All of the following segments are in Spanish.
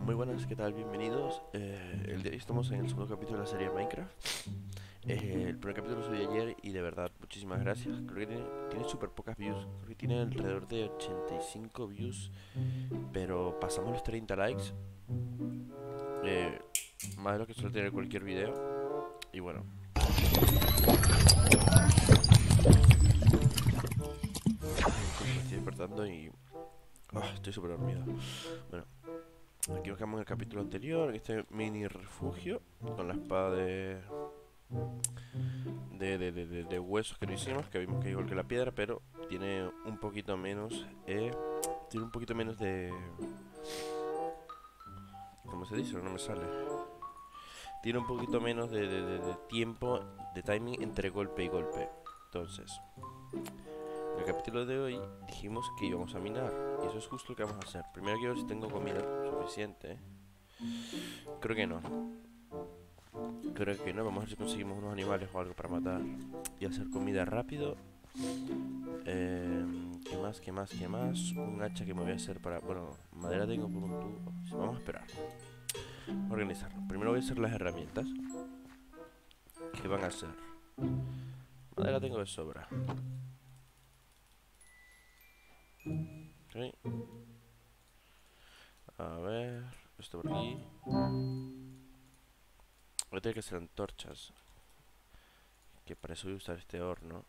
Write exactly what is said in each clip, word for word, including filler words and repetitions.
Muy buenas, ¿qué tal? Bienvenidos. Eh, el de hoy estamos en el segundo capítulo de la serie Minecraft. Eh, el primer capítulo lo subí ayer y de verdad, muchísimas gracias. Creo que tiene, tiene súper pocas views. Creo que tiene alrededor de ochenta y cinco views, pero pasamos los treinta likes. Eh, Más de lo que suele tener cualquier video. Y bueno, me estoy despertando y ah, estoy súper dormido. Bueno, aquí nos quedamos en el capítulo anterior, en este mini refugio, con la espada de, de, de, de, de- de huesos que no hicimos, que vimos que es igual que la piedra, pero tiene un poquito menos, eh, tiene un poquito menos de, ¿cómo se dice? No me sale. Tiene un poquito menos de, de- de- de tiempo, de timing entre golpe y golpe. Entonces, en el capítulo de hoy dijimos que íbamos a minar, y eso es justo lo que vamos a hacer. Primero quiero ver si tengo comida suficiente. Creo que no. Creo que no. Vamos a ver si conseguimos unos animales o algo para matar y hacer comida rápido. Eh, ¿Qué más? ¿Qué más? ¿Qué más? Un hacha que me voy a hacer para... Bueno, madera tengo por un tubo. Vamos a esperar. Vamos a organizarlo. Primero voy a hacer las herramientas. ¿Qué van a hacer? Madera tengo de sobra. Ok. A ver... Esto por aquí. Voy a tener que hacer antorchas. Que para eso voy a usar este horno.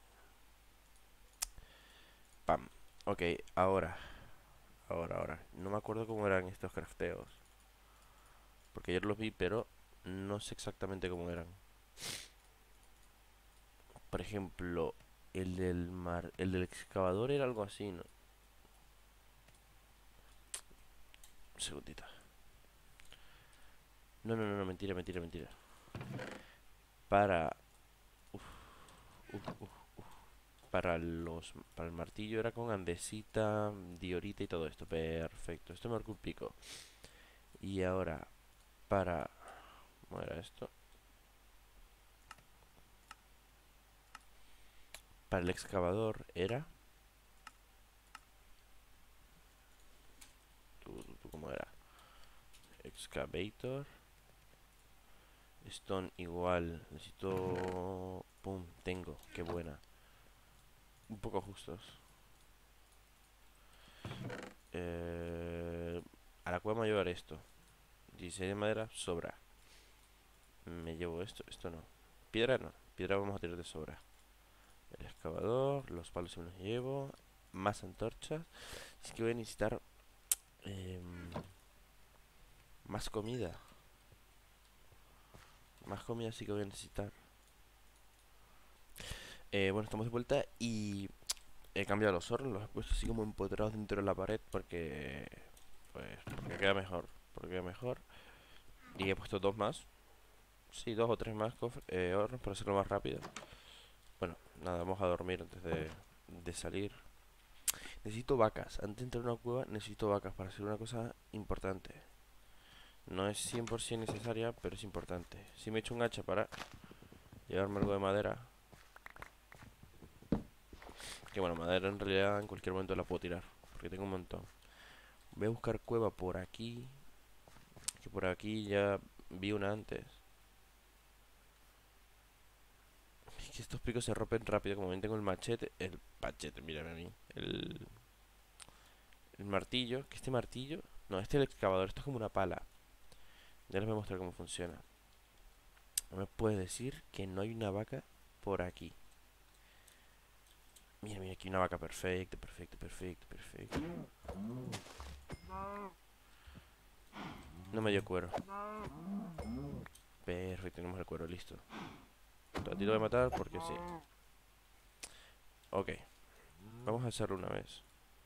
Pam. Ok, ahora. Ahora, ahora. No me acuerdo cómo eran estos crafteos. Porque ayer los vi, pero no sé exactamente cómo eran. Por ejemplo, el del mar, el del excavador era algo así, ¿no? Un segundito. No, no, no, no, mentira, mentira, mentira. Para, uf, uf, uf, para los, para el martillo era con andesita, diorita y todo esto. Perfecto. Esto me marcó un pico. Y ahora, para, ¿cómo era esto? Para el excavador era, ¿tú, tú, tú cómo era? Excavator. Stone igual. Necesito, pum, tengo. Qué buena. Un poco justos. Eh, a la cueva me voy a llevar esto. dieciséis de madera, sobra. Me llevo esto, esto no. Piedra no, piedra vamos a tener de sobra. El excavador, los palos se me los llevo. Más antorchas. Es que voy a necesitar em, más comida. Más comida sí que voy a necesitar. Eh, bueno, estamos de vuelta y he cambiado los hornos. Los he puesto así como empotrados dentro de la pared porque... Pues porque queda mejor. Porque queda mejor. Y he puesto dos más. Sí, dos o tres más cofres, eh, hornos para hacerlo más rápido. Bueno, nada, vamos a dormir antes de, de salir. Necesito vacas. Antes de entrar a una cueva necesito vacas para hacer una cosa importante. No es cien por ciento necesaria, pero es importante. Si me echo un hacha para llevarme algo de madera. Que bueno, madera en realidad en cualquier momento la puedo tirar. Porque tengo un montón. Voy a buscar cueva por aquí. Que por aquí ya vi una antes. Es que estos picos se rompen rápido. Como ven tengo el machete. El machete, mírame a mí. El, el martillo. Que este martillo... No, este es el excavador. Esto es como una pala. Ya les voy a mostrar cómo funciona. No me puedes decir que no hay una vaca por aquí. Mira, mira, aquí una vaca perfecta, perfecta, perfecta, perfecta. No me dio cuero. Perfecto, tenemos el cuero, listo. Un ratito voy a matar porque sí. Ok, vamos a hacerlo una vez.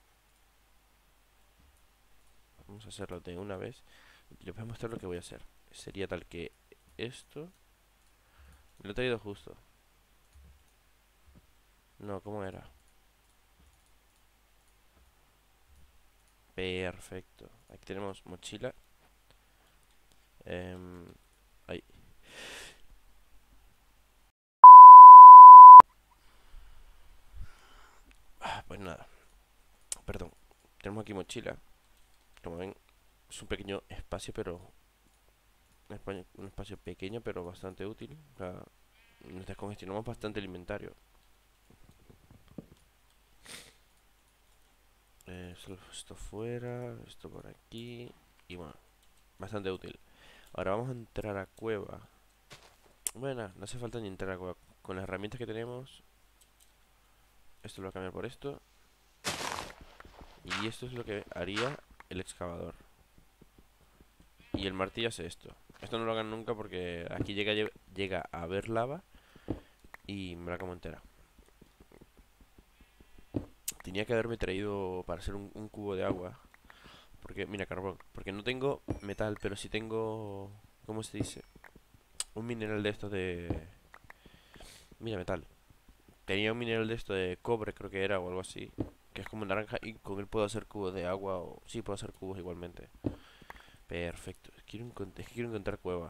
Vamos a hacerlo de una vez. Les voy a mostrar lo que voy a hacer. Sería tal que esto... Me lo he traído justo. No, ¿cómo era? Perfecto. Aquí tenemos mochila. Eh, ahí. Ah, pues nada. Perdón. Tenemos aquí mochila. Como ven, Es un pequeño espacio, pero... Un espacio, un espacio pequeño, pero bastante útil. O sea, nos descongestionamos bastante el inventario. Eh, solo esto fuera, esto por aquí. Y bueno, bastante útil. Ahora vamos a entrar a cueva. Bueno, no hace falta ni entrar a cueva. Con las herramientas que tenemos, esto lo voy a cambiar por esto. Y esto es lo que haría el excavador. Y el martillo hace esto. Esto no lo hagan nunca porque aquí llega, llega a haber lava y me la como entera. Tenía que haberme traído para hacer un, un cubo de agua. Porque, mira, carbón. Porque no tengo metal, pero sí tengo... ¿Cómo se dice? Un mineral de estos de... Mira, metal. Tenía un mineral de esto de cobre, creo que era, o algo así. Que es como naranja y con él puedo hacer cubos de agua o... Sí, puedo hacer cubos igualmente. Perfecto. Quiero, es que quiero encontrar cueva.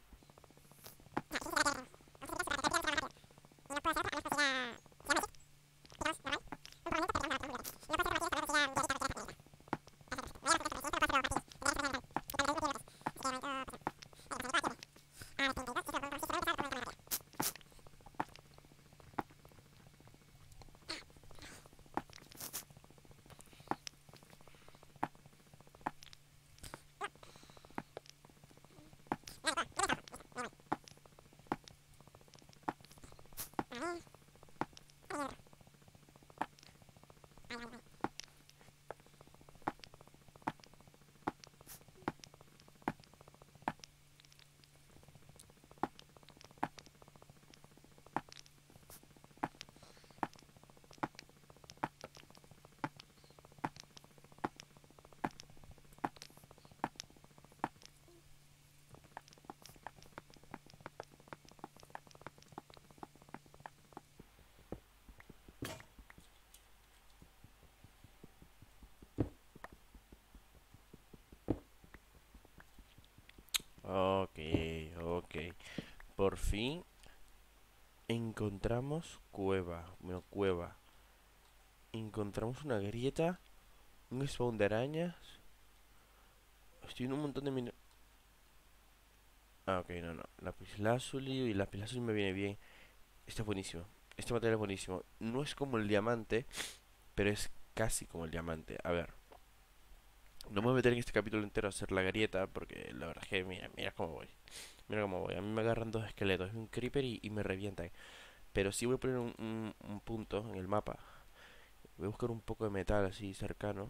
Ok, ok. Por fin encontramos cueva. Bueno, cueva. Encontramos una grieta. Un spawn de arañas. Estoy en un montón de min... Ah, ok, no, no. Lapislázuli y lapislázuli me viene bien. Este es buenísimo. Este material es buenísimo. No es como el diamante, pero es casi como el diamante. A ver. No me voy a meter en este capítulo entero a hacer la grieta, porque la verdad es que mira, mira cómo voy. Mira cómo voy. A mí me agarran dos esqueletos, un creeper y, y me revientan. Pero sí voy a poner un, un- un punto en el mapa. Voy a buscar un poco de metal así cercano.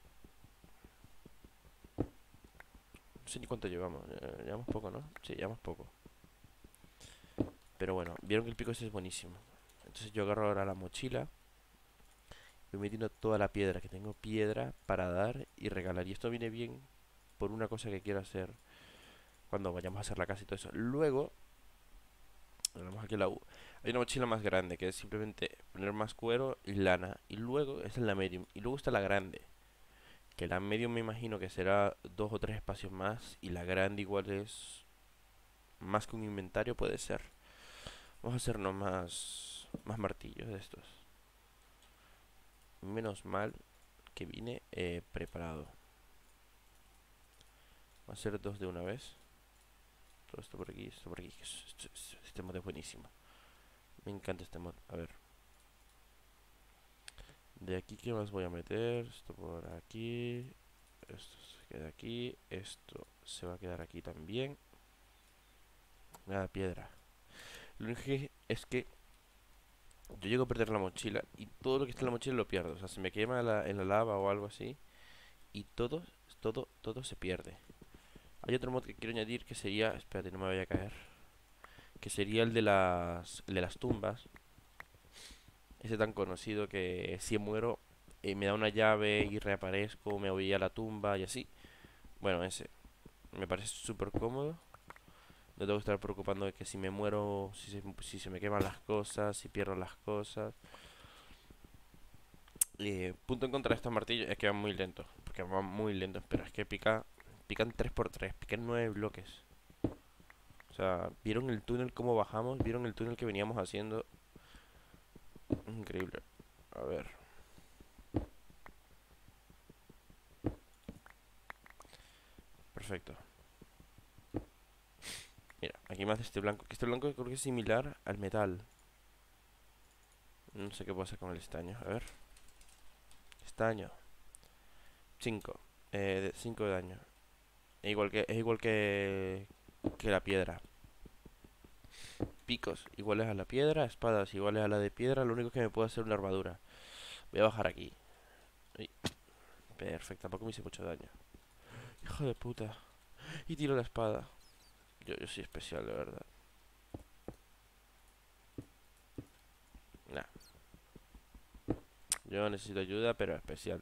No sé ni cuánto llevamos. eh, Llevamos poco, ¿no? Sí, llevamos poco. Pero bueno, vieron que el pico ese es buenísimo. Entonces yo agarro ahora la mochila. Voy metiendo toda la piedra, que tengo piedra para dar y regalar. Y esto viene bien por una cosa que quiero hacer cuando vayamos a hacer la casa y todo eso. Luego, tenemos aquí la U. Hay una mochila más grande que es simplemente poner más cuero y lana. Y luego, esa es la medium. Y luego está la grande. Que la medium me imagino que será dos o tres espacios más. Y la grande igual es más que un inventario puede ser. Vamos a hacernos más, más martillos de estos. Menos mal que vine eh, preparado. Vamos a hacer dos de una vez. Todo esto por aquí, esto por aquí. Esto- esto- Este mod es buenísimo. Me encanta este mod. A ver. De aquí, ¿qué más voy a meter? Esto por aquí. Esto se queda aquí. Esto se va a quedar aquí también. Nada, piedra. Lo único que es que yo llego a perder la mochila y todo lo que está en la mochila lo pierdo. O sea, se me quema la- en la lava o algo así. Y todo, todo, todo se pierde. Hay otro mod que quiero añadir que sería... Espérate, no me vaya a caer. Que sería el de las, el de las tumbas. Ese tan conocido que si muero eh, me da una llave y reaparezco, me voy a la tumba y así. Bueno, ese me parece súper cómodo. No tengo que estar preocupando de que si me muero, si se, si se me queman las cosas, si pierdo las cosas. Eh, punto en contra de estos martillos es que van muy lentos. Porque van muy lentos, pero es que pica, pican tres por tres, pican nueve bloques. O sea, ¿vieron el túnel cómo bajamos? ¿Vieron el túnel que veníamos haciendo? Increíble. A ver. perfecto. Mira, aquí más de este blanco. Que este blanco creo que es similar al metal. No sé qué puedo hacer con el estaño. A ver. Estaño. cinco. Eh, cinco de daño. Es igual que, es igual que, que la piedra. Picos iguales a la piedra. Espadas iguales a la de piedra. Lo único que me puede hacer una armadura. Voy a bajar aquí. Uy, perfecto, tampoco me hice mucho daño. Hijo de puta. Y tiro la espada. Yo, yo soy especial, de verdad. Nah. Yo necesito ayuda, pero especial.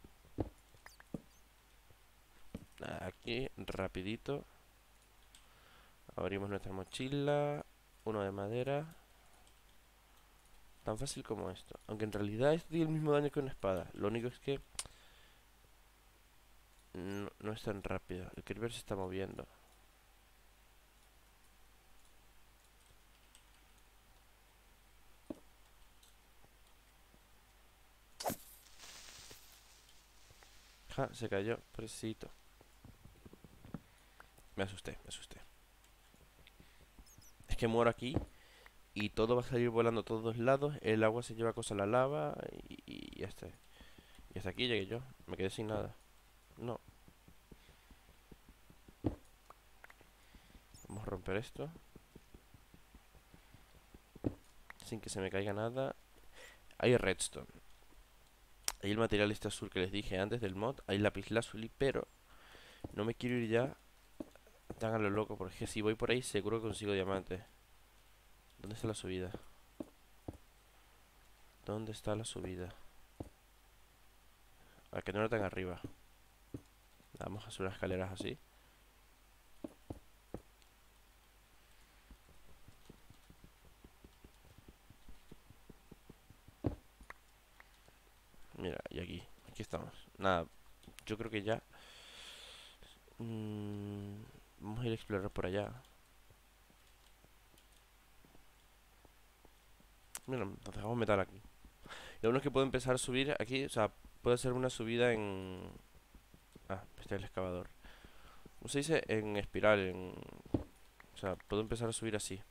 Nada, aquí, rapidito. Abrimos nuestra mochila. Uno de madera. Tan fácil como esto. Aunque en realidad esto tiene el mismo daño que una espada. Lo único es que no, no es tan rápido. El creeper se está moviendo. Ja, se cayó, pobrecito. Me asusté, me asusté. Es que muero aquí y todo va a salir volando a todos lados. El agua se lleva cosas a la lava y, y ya está. Y hasta aquí llegué yo. Me quedé sin nada. No. Vamos a romper esto. Sin que se me caiga nada. Hay redstone. Hay el material este azul que les dije antes del mod. Hay lapislázuli, pero no me quiero ir ya tan a lo loco, porque si voy por ahí seguro que consigo diamantes. ¿Dónde está la subida? ¿Dónde está la subida? A que no era tan arriba. Vamos a hacer unas escaleras así. Mira, y aquí. Aquí estamos. Nada, yo creo que ya. Mm, vamos a ir a explorar por allá. Mira, nos dejamos metal aquí. Lo bueno es que puedo empezar a subir aquí. O sea, puedo hacer una subida en... Ah, este es el excavador. ¿Cómo se dice? En espiral, en... O sea, puedo empezar a subir así.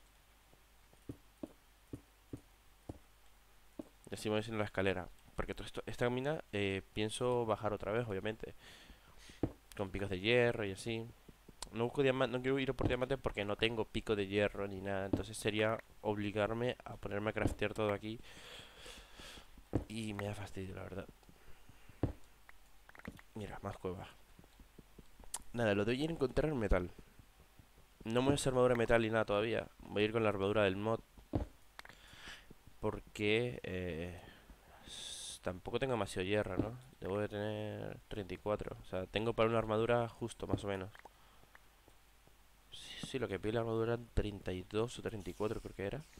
Y así me voy haciendo la escalera. Porque todo esto, esta mina eh, pienso bajar otra vez, obviamente. Con picos de hierro y así. No busco diamantes, no quiero ir por diamantes porque no tengo pico de hierro ni nada. Entonces sería obligarme a ponerme a craftear todo aquí. Y me da fastidio, la verdad. Mira, más cuevas. Nada, lo de hoy era encontrar metal. No me voy a hacer armadura de metal ni nada todavía. Voy a ir con la armadura del mod. Porque eh, s- tampoco tengo demasiado hierro, ¿no? Debo de tener treinta y cuatro. O sea, tengo para una armadura justo, más o menos. Sí, sí, lo que pide la armadura eran treinta y dos o treinta y cuatro creo que era.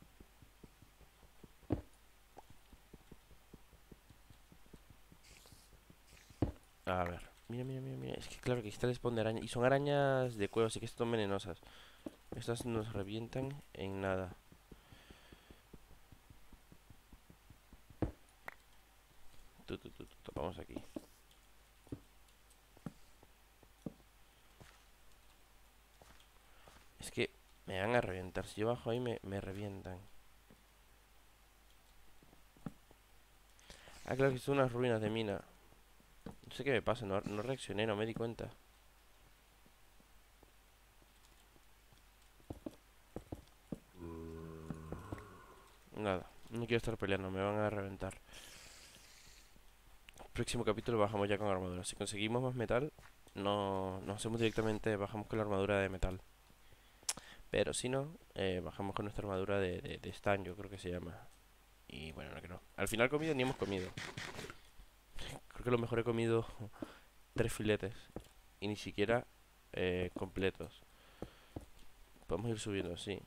A ver. Mira, mira, mira, mira. Es que claro que aquí está el spawn de araña. Y son arañas de cueva, así que son venenosas. Estas nos revientan en nada. Tu, tu, tu, tu, tu. Vamos aquí. Es que me van a reventar. Si yo bajo ahí me, me revientan. Ah, claro que son unas ruinas de mina. No sé qué me pasa, no, no reaccioné, no me di cuenta. Nada, no quiero estar peleando, me van a reventar. Próximo capítulo bajamos ya con armadura. Si conseguimos más metal, no nos hacemos directamente, bajamos con la armadura de metal. Pero si no, eh, bajamos con nuestra armadura de, de, de estaño, creo que se llama. Y bueno, no que no. Al final comido ni hemos comido. Creo que a lo mejor he comido tres filetes. Y ni siquiera eh, completos. Podemos ir subiendo así.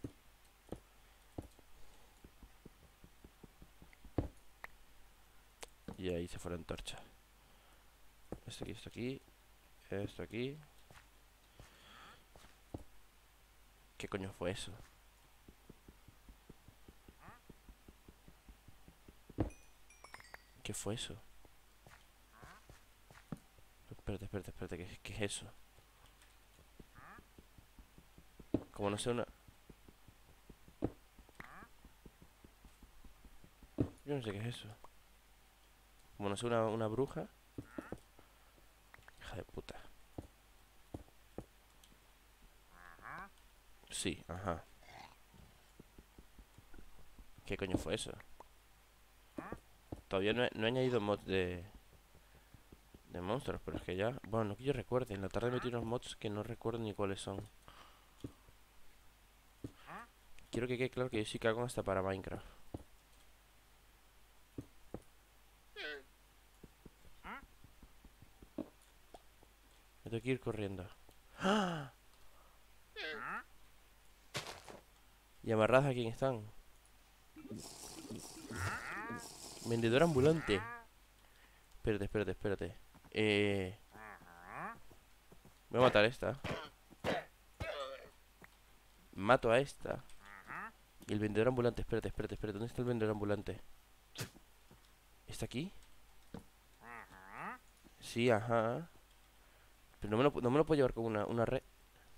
Y ahí se fue la antorcha. Esto aquí, esto aquí. Esto aquí. ¿Qué coño fue eso? ¿Qué fue eso? Espérate, espérate, espérate, ¿qué, qué es eso? Como no sé una... Yo no sé qué es eso. Como no sé una, una bruja. Hija de puta. Sí, ajá. ¿Qué coño fue eso? Todavía no he, no he añadido mods de... De monstruos, pero es que ya... Bueno, no que yo recuerde. En la tarde metí unos mods que no recuerdo ni cuáles son. Quiero que quede claro que yo sí cago hasta para Minecraft. Me tengo que ir corriendo. ¡Ah! ¿Y amarradas a quién están? Vendedor ambulante. Espérate, espérate, espérate. Eh... Voy a matar a esta. Mato a esta. Y el vendedor ambulante, espérate, espérate, espérate. ¿Dónde está el vendedor ambulante? ¿Está aquí? Sí, ajá. Pero no me lo, pu- no me lo puedo llevar con una, una red.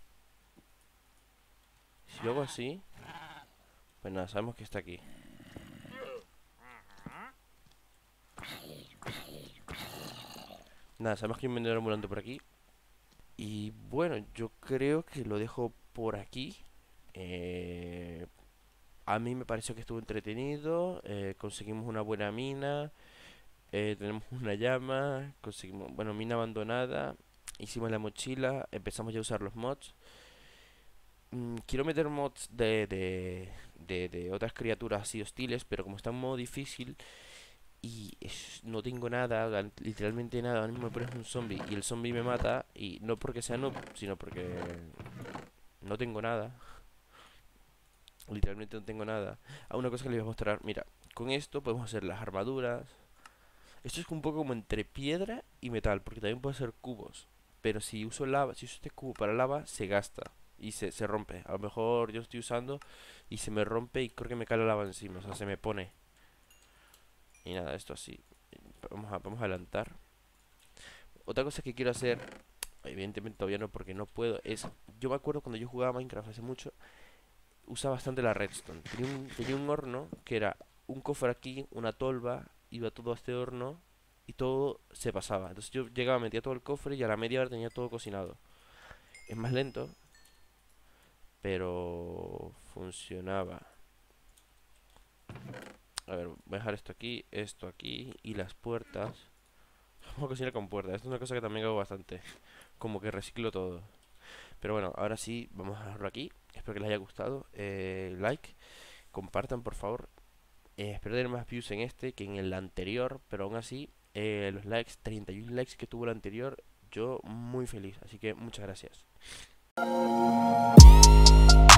Si yo hago así... Pues nada, sabemos que está aquí. Nada, sabemos que hay un vendedor ambulante por aquí. Y bueno, yo creo que lo dejo por aquí. Eh, a mí me pareció que estuvo entretenido. Eh, conseguimos una buena mina. Eh, tenemos una llama. Conseguimos, bueno, mina abandonada. Hicimos la mochila. Empezamos ya a usar los mods. Mm, quiero meter mods de, de, de, de otras criaturas así hostiles, pero como está en modo difícil y es- no tengo nada, gan- literalmente nada, ahora mismo me pones un zombie y el zombie me mata, y no porque sea noob, sino porque no tengo nada, literalmente no tengo nada. Ah, una cosa que les voy a mostrar, mira, con esto podemos hacer las armaduras. Esto es un poco como entre piedra y metal, porque también puedo hacer cubos. Pero si uso lava, si uso este cubo para lava, se gasta y se, se rompe. A lo mejor yo estoy usando y se me rompe y creo que me cae la lava encima, o sea, se me pone. Y nada, esto así. Vamos a, vamos a adelantar. Otra cosa que quiero hacer, evidentemente todavía no porque no puedo, es... Yo me acuerdo cuando yo jugaba Minecraft hace mucho, usaba bastante la redstone. Tenía un, tenía un horno que era un cofre aquí, una tolva, iba todo a este horno y todo se pasaba. Entonces yo llegaba, metía todo el cofre y a la media hora tenía todo cocinado. Es más lento, pero funcionaba. A ver, voy a dejar esto aquí, esto aquí y las puertas. Vamos a cocinar con puertas. Esto es una cosa que también hago bastante. Como que reciclo todo. Pero bueno, ahora sí, vamos a dejarlo aquí. Espero que les haya gustado. Eh, like, compartan por favor. Eh, espero tener más views en este que en el anterior. Pero aún así, eh, los likes, treinta y uno likes que tuvo el anterior, yo muy feliz. Así que muchas gracias.